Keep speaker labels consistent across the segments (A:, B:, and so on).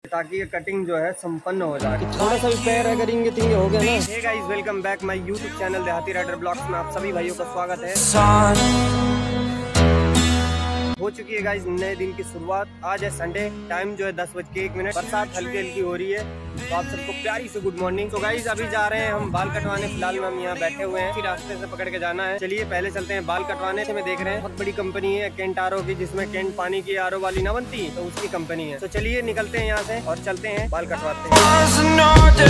A: ताकि ये कटिंग जो है संपन्न हो जाए। थोड़ा सा भी पैर अगर इंगे तिंगे हो गया ना। Hey guys, welcome back my YouTube channel Dehati rider vlogs में आप सभी भाइयों का स्वागत है। हो चुकी है गाइस नए दिन की शुरुआत। आज है संडे, टाइम जो है 10:01। बरसात हल्की हल्की हो रही है, तो आप सबको प्यारी से गुड मॉर्निंग। तो गाइस अभी जा रहे हैं हम बाल कटवाने। फिलहाल हम यहाँ बैठे हुए हैं, रास्ते से पकड़ के जाना है। चलिए पहले चलते हैं बाल कटवाने। से में देख रहे हैं बहुत बड़ी कंपनी है केंट आरओ की, जिसमें केंट पानी की आरओ वाली ना बनती, तो उसकी कंपनी है। तो चलिए निकलते हैं यहाँ से और चलते हैं बाल कटवाते हैं।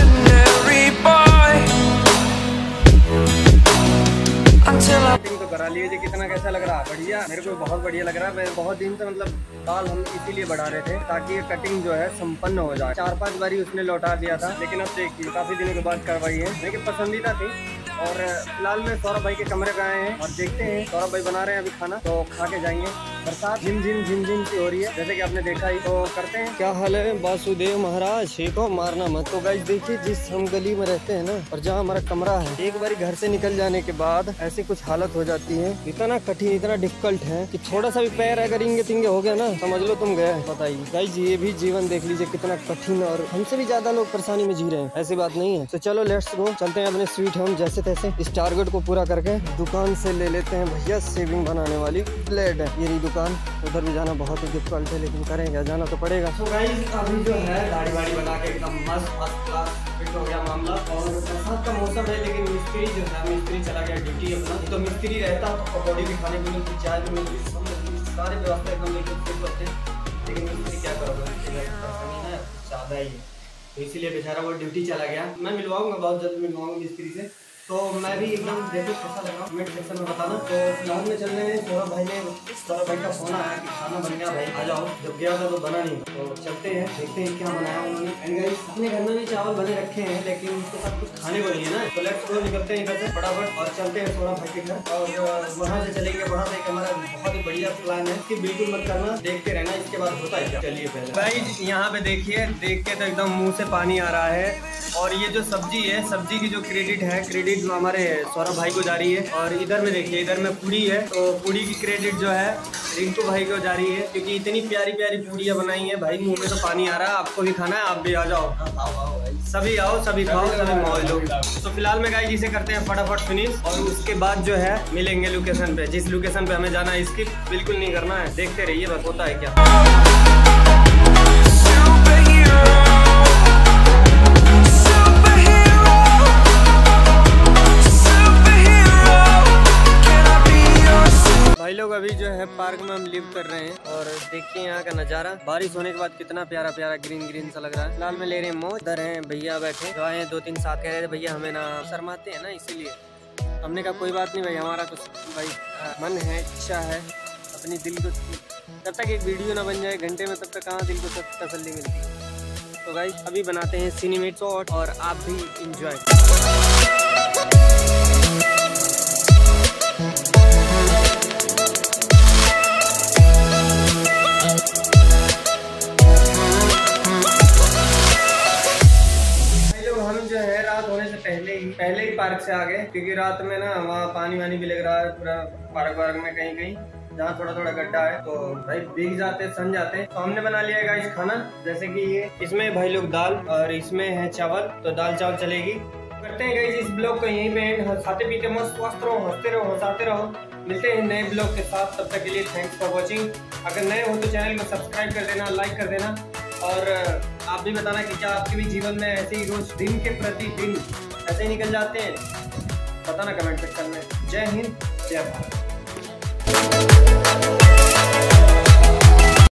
A: तो करा लीजिए, कितना कैसा लग रहा है? बढ़िया, मेरे को बहुत बढ़िया लग रहा है। मैं बहुत दिन से मतलब बाल हम इसीलिए बढ़ा रहे थे ताकि ये कटिंग जो है संपन्न हो जाए। 4-5 बारी उसने लौटा दिया था, लेकिन अब देखिए काफी दिनों के बाद करवाई है। मेरी पसंदीदा थी। और फिलहाल में सौरभ भाई के कमरे पे आए हैं और देखते हैं सौरभ भाई बना रहे हैं अभी खाना, तो खा के जाएंगे। बरसात झिम झिम सी हो रही है, जैसे कि आपने देखा ही। तो करते हैं। क्या हाल है वासुदेव महाराज? को मारना मत। तो गाइस देखिए, जिस हम गली में रहते हैं ना, और जहाँ हमारा कमरा है, एक बारी घर से निकल जाने के बाद ऐसी कुछ हालत हो जाती है, इतना कठिन इतना डिफिकल्ट है कि थोड़ा सा भी पैर अगर इंगे तिंगे हो गया ना, समझ लो तुम गए। बताइए गाइस, ये भी जीवन देख लीजिए कितना कठिन, और हमसे भी ज्यादा लोग परेशानी में जी रहे हैं। ऐसी बात नहीं है। तो चलो लेट्स गो, चलते हैं अपने स्वीट होम। जैसे तैसे इस टारगेट को पूरा करके दुकान से ले लेते हैं भैया सेविंग बनाने वाली ब्लेड। ये रही दुकान। उधर भी जाना बहुत ही डिफिकल्ट है, लेकिन करेंगे, जाना तो पड़ेगा। तो गाइस अभी जो है दाढ़ी वाड़ी बना के एकदम मस्त फर्स्ट क्लास फिट हो गया मामला। और बरसात का मौसम है, लेकिन मिस्त्री जो है, मिस्त्री चला गया ड्यूटी अपना। तो मिस्त्री रहता तो पकौड़ी भी खाने को मिलती, चाय भी मिलती, सारे व्यवस्था एकदम फिट होते हैं। लेकिन मिस्त्री क्या करोगे, है ज़्यादा ही है, तो इसीलिए बेचारा वो ड्यूटी चला गया। मैं मिलवाऊंगा, बहुत जल्द मिलवाऊंगा मिस्त्री से। तो मैं भी एकदम देखो कैसा लगा कमेंट सेक्शन में बताना। तो फिलहाल में चल रहे हैं। सौरभ भाई का फोन आया कि खाना बन गया भाई, आ जाओ। जब गया था तो बना नहीं, तो चलते हैं देखते हैं क्या बनाया उन्होंने। एंड गाइस अपने घर में भी चावल बने रखे हैं, लेकिन उसके साथ कुछ खाने को नहीं है ना। तो लेट्स गो, निकलते हैं इधर से फटाफट और चलते हैं सौरभ भाई के घर। और वहाँ से चलेंगे। वहाँ से हमारा बहुत ही बढ़िया प्लान है कि बिल्कुल मत करना, देखते रहना, इसके बाद होता है क्या। चलिए पहले गाइस यहाँ पे देखिए, देख के तो एकदम मुँह से पानी आ रहा है। और ये जो सब्जी है, सब्जी की जो क्रेडिट है, क्रेडिट हमारे सौरभ भाई को जा रही है। और इधर में देखिए, इधर में पूड़ी है, तो पूड़ी की क्रेडिट जो है रिंकू भाई को जा रही है, क्योंकि इतनी प्यारी प्यारी पूड़ियाँ बनाई हैं भाई। मुंह में तो पानी आ रहा है। आपको भी खाना है, आप भी आ जाओ। सभी आओ, सभी खाओ, सभी मौज लो। तो फिलहाल में गाइस इसे करते हैं फटाफट फिनिश, और उसके बाद जो है मिलेंगे लोकेशन पे। जिस लोकेशन पे हमें जाना है, इसकी बिल्कुल नहीं करना है, देखते रहिए बस होता है क्या। भाई लोग अभी जो है पार्क में हम लिव कर रहे हैं, और देखिए यहाँ का नज़ारा। बारिश होने के बाद कितना प्यारा प्यारा ग्रीन ग्रीन सा लग रहा है। फिलहाल में ले रहे हैं मौज। इधर हैं भैया बैठे, जो आए हैं 2-3 साथ कह रहे थे भैया हमें ना शर्माते हैं ना, इसीलिए हमने कहा कोई बात नहीं भाई, हमारा कुछ भाई मन है, इच्छा है अपनी दिल को। जब तक एक वीडियो ना बन जाए घंटे में, तब तक कहाँ दिल को तसल्ली मिलती है। तो गाइस अभी बनाते हैं सिनेमेट शॉट, और आप भी इंजॉय। पहले ही पार्क से आ गए, क्योंकि रात में ना वहाँ पानी वानी भी लग रहा है पूरा पार्क वार्क में। कहीं कहीं जहाँ थोड़ा थोड़ा गड्ढा है, तो भाई भीग जाते, सन जाते। तो हमने बना लिया है गाइस खाना, जैसे कि ये इसमें भाई लोग दाल, और इसमें है चावल। तो दाल चावल चलेगी। करते हैं गाइस इस ब्लॉग को यहीं पे एंड। खाते पीते मस्त स्वस्थ रहो, हंसते रहो, हंसाते रहो। मिलते हैं नए ब्लॉग के साथ, तब तक के लिए थैंक्स फॉर वॉचिंग। अगर नए हो तो चैनल को सब्सक्राइब कर देना, लाइक कर देना, और आप भी बताना कि क्या आपके भी जीवन में ऐसे ही रोज दिन के प्रति दिन ऐसे ही निकल जाते हैं, बताना कमेंट सेक्शन में। जय हिंद, जय भारत।